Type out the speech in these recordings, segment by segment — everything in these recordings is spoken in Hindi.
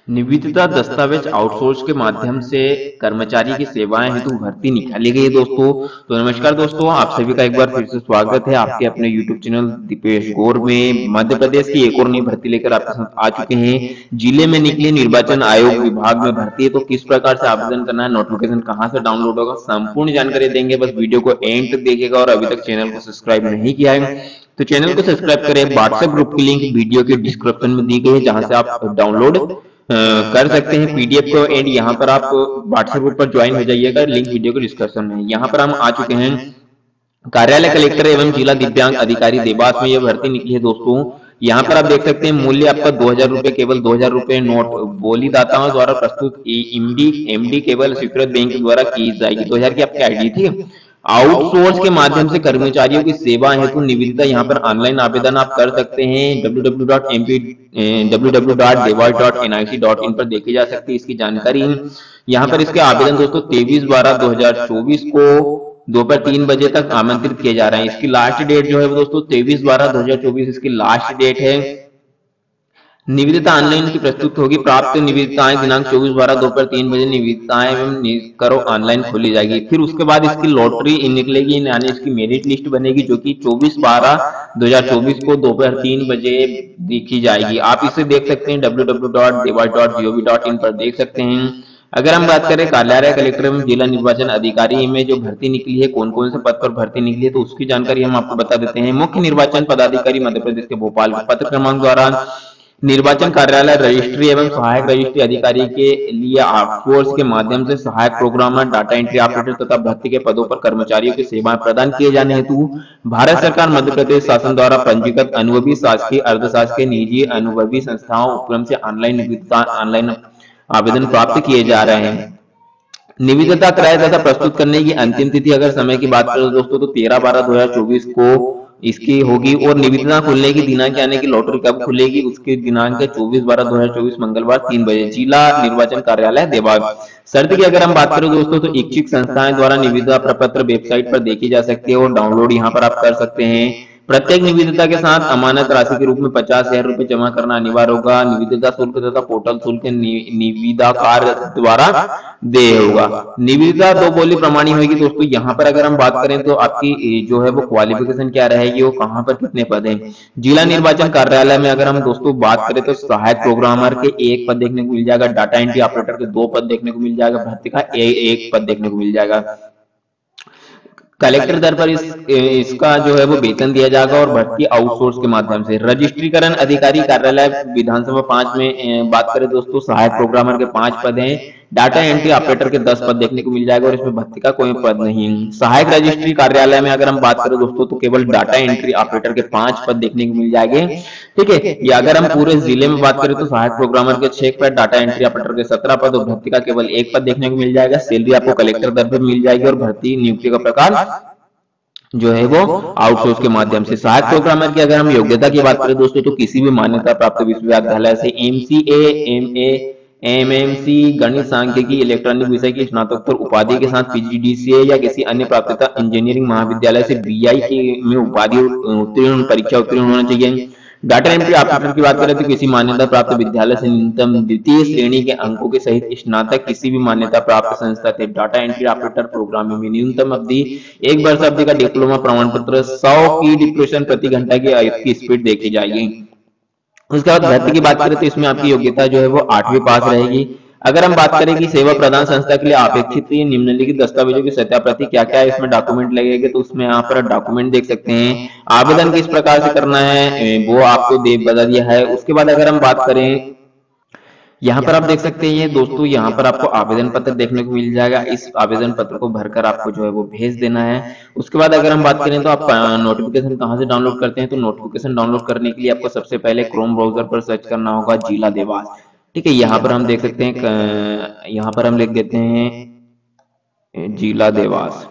निविदा दस्तावेज आउटसोर्स के माध्यम से कर्मचारी की सेवाएं हेतु भर्ती निकाली गई है दोस्तों। तो नमस्कार दोस्तों, आप सभी का एक बार फिर से स्वागत है आपके अपने यूट्यूब चैनल दीपेश गौर में। मध्य प्रदेश की एक और नई भर्ती लेकर आपके साथ आ चुके हैं। जिले में निकली निर्वाचन आयोग विभाग में भर्ती है, तो किस प्रकार से आवेदन करना है, नोटिफिकेशन कहाँ से डाउनलोड होगा, संपूर्ण जानकारी देंगे। बस वीडियो को एंड तक देखिएगा और अभी तक चैनल को सब्सक्राइब नहीं किया है तो चैनल को सब्सक्राइब करें। व्हाट्सएप ग्रुप की लिंक वीडियो के डिस्क्रिप्शन में दी गई है, जहां से आप डाउनलोड कर सकते हैं पीडीएफ को। एंड यहाँ पर आप व्हाट्सएप ग्रुप पर ज्वाइन हो जाइएगा, लिंक वीडियो के डिस्क्रिप्शन में। यहाँ पर हम आ चुके हैं कार्यालय कलेक्टर एवं जिला दिव्यांग अधिकारी देवास में। यह भर्ती निकली है दोस्तों। यहाँ पर आप देख सकते हैं मूल्य आपका 2000 रुपए, केवल 2000 रुपए नोट बोलीदाताओं द्वारा प्रस्तुत एमडी केवल स्वीकृत बैंक द्वारा की जाएगी। 2000 की आपकी आईडी थी। आउटसोर्स के माध्यम से कर्मचारियों की सेवा हेतु निविदा यहाँ पर ऑनलाइन आवेदन आप कर सकते हैं। www.dewas.nic.in पर देखी जा सकती है इसकी जानकारी। यहाँ पर इसके आवेदन दोस्तों 23/12/2024 को दोपहर 3 बजे तक आमंत्रित किए जा रहे हैं। इसकी लास्ट डेट जो है वो दोस्तों 23/12/2024 इसकी लास्ट डेट है। निविदा ऑनलाइन की प्रस्तुत होगी। प्राप्त निविदाएं दिनांक 24/12 दोपहर 3 बजे निविदाएं एवं करो ऑनलाइन खोली जाएगी। फिर उसके बाद इसकी लॉटरी निकलेगी, यानी इसकी मेरिट लिस्ट बनेगी, जो कि 24/12/2024 को दोपहर 3 बजे देखी जाएगी। आप इसे देख सकते हैं www.dewas.gov.in पर देख सकते हैं। अगर हम बात करें कार्यालय कलेक्टर एवं जिला निर्वाचन अधिकारी में जो भर्ती निकली है, कौन कौन से पद पर भर्ती निकली है, तो उसकी जानकारी हम आपको बता देते हैं। मुख्य निर्वाचन पदाधिकारी मध्य प्रदेश के भोपाल पत्र क्रमांक द्वारा निर्वाचन कार्यालय रजिस्ट्री एवं सहायक रजिस्ट्री अधिकारी के लिए आउटसोर्स के माध्यम से सहायक प्रोग्रामर, डाटा एंट्री ऑपरेटर तथा भर्ती के पदों पर कर्मचारियों की सेवाएं प्रदान किए जाने हेतु भारत सरकार मध्य प्रदेश शासन द्वारा पंजीकृत अनुभवी शासकीय, अर्धशासकीय, निजी अनुभवी संस्थाओं उपक्रम से ऑनलाइन आवेदन प्राप्त किए जा रहे हैं। निविदा क्रय तथा प्रस्तुत करने की अंतिम तिथि अगर समय की बात करें दोस्तों तो 13/12/2024 को इसकी होगी। और निविदा खुलने की दिनांक, यानी कि लॉटरी कब खुलेगी उसकी दिनांक है 24/12/2024 मंगलवार 3 बजे, जिला निर्वाचन कार्यालय देवास। शर्त की अगर हम बात करें दोस्तों तो इच्छुक संस्थाएं द्वारा निविदा प्रपत्र वेबसाइट पर देखी जा सकती है और डाउनलोड यहाँ पर आप कर सकते हैं। प्रत्येक निविदा के साथ अमानत राशि के रूप में 50,000 रुपए जमा करना अनिवार्य होगा। निविदा शुल्क तथा पोर्टल शुल्क निविदाकार द्वारा देय होगा। निविदा 2 बोली प्रमाणी होगी दोस्तों। यहाँ पर अगर हम बात करें तो आपकी जो है वो क्वालिफिकेशन क्या रहेगी, वो कहाँ पर कितने पद हैं। जिला निर्वाचन कार्यालय में अगर हम दोस्तों बात करें तो सहायक प्रोग्रामर के 1 पद देखने को मिल जाएगा, डाटा एंट्री ऑपरेटर के 2 पद देखने को मिल जाएगा, भर्ती का 1 पद देखने को मिल जाएगा। कलेक्टर दर पर इसका जो है वो वेतन दिया जाएगा और भर्ती आउटसोर्स के माध्यम से। रजिस्ट्रीकरण अधिकारी कार्यालय विधानसभा 5 में बात करें दोस्तों, सहायक प्रोग्रामर के 5 पद हैं, डाटा एंट्री ऑपरेटर के 10 पद देखने को मिल जाएगा और इसमें भर्ती का कोई पद नहीं। सहायक रजिस्ट्री कार्यालय में अगर हम बात करें दोस्तों तो केवल डाटा एंट्री ऑपरेटर के 5 पद देखने को मिल जाएंगे, ठीक है। या अगर हम पूरे जिले में बात करें तो सहायक प्रोग्रामर के 6 पद, डाटा एंट्री ऑपरेटर के 17 पद और भर्ती का केवल 1 पद देखने को मिल जाएगा। सैलरी आपको कलेक्टर दर पर मिल जाएगी और भर्ती नियुक्ति का प्रकार जो है वो आउटसोर्स के माध्यम से। सहायक प्रोग्रामर की अगर हम योग्यता की बात करें दोस्तों तो किसी भी मान्यता प्राप्त विश्वविद्यालय से एमसीए, एमए, एमएमसी, गणित, सांख्यिकी, इलेक्ट्रॉनिक विषय की स्नातकोत्तर उपाधि के साथ पीजीडीसीए या किसी अन्य प्राप्तता इंजीनियरिंग महाविद्यालय से बीआई में उपाधि उत्तीर्ण, परीक्षा उत्तीर्ण होना चाहिए। डाटा एंट्री ऑपरेटर की बात करें तो किसी मान्यता प्राप्त विद्यालय से न्यूनतम द्वितीय श्रेणी के अंकों के सहित स्नातक किसी भी मान्यता प्राप्त संस्था से डाटा एंट्री ऑपरेटर प्रोग्रामिंग में न्यूनतम अवधि 1 वर्ष अवधि का डिप्लोमा प्रमाण पत्र, 100 की डिप्रेशन प्रति घंटा की स्पीड देखी जाएगी। उसके बाद भर्ती की बात करें तो इसमें आपकी योग्यता जो है वो 8वीं पास रहेगी। अगर हम बात करें कि सेवा प्रदान संस्था के लिए अपेक्षित निम्नलिखित दस्तावेजों की सत्याप्रति क्या क्या है, इसमें डॉक्यूमेंट लगेंगे, तो उसमें यहाँ पर डॉक्यूमेंट देख सकते हैं। आवेदन किस प्रकार से करना है वो आपको बता दिया है। उसके बाद अगर हम बात करें यहाँ पर आप देख सकते हैं ये दोस्तों, यहाँ पर आपको आवेदन पत्र देखने को मिल जाएगा। इस आवेदन पत्र को भरकर आपको जो है वो भेज देना है। उसके बाद अगर हम बात करें तो आप नोटिफिकेशन कहाँ से डाउनलोड करते हैं, तो नोटिफिकेशन डाउनलोड करने के लिए आपको सबसे पहले क्रोम ब्राउजर पर सर्च करना होगा जिला देवास, ठीक है। यहाँ पर हम देख सकते हैं, यहाँ पर हम लिख देते हैं जिला देवास।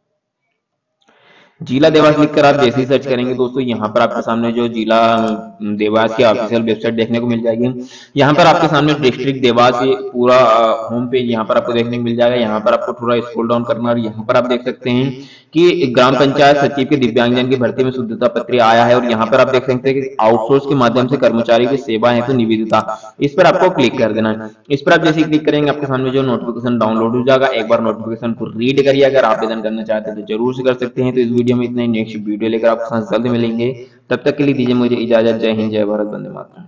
जिला देवास लिखकर आप जैसे ही सर्च करेंगे दोस्तों, यहाँ पर आपके सामने जो जिला देवास की ऑफिशियल वेबसाइट देखने को मिल जाएगी। यहाँ पर आपके सामने डिस्ट्रिक्ट देवास ये पूरा होम पेज यहाँ पर आपको देखने को मिल जाएगा। यहाँ पर आपको थोड़ा स्क्रॉल डाउन करना और यहाँ पर आप देख सकते हैं कि ग्राम पंचायत सचिव के दिव्यांगजन की भर्ती में शुद्धता पत्र आया है और यहाँ पर आप देख सकते हैं कि आउटसोर्स के माध्यम से कर्मचारी की सेवा है तो निविदा, इस पर आपको क्लिक कर देना है। इस पर आप जैसे क्लिक करेंगे आपके सामने जो नोटिफिकेशन डाउनलोड हो जाएगा, एक बार नोटिफिकेशन को रीड करिए, अगर आवेदन करना चाहते हैं तो जरूर से कर सकते हैं। तो इस वीडियो में इतना ही, नेक्स्ट वीडियो लेकर आपके साथ जल्द मिलेंगे, तब तक के लिए दीजिए मुझे इजाजत। जय हिंद, जय भारत, वंदे मातरम।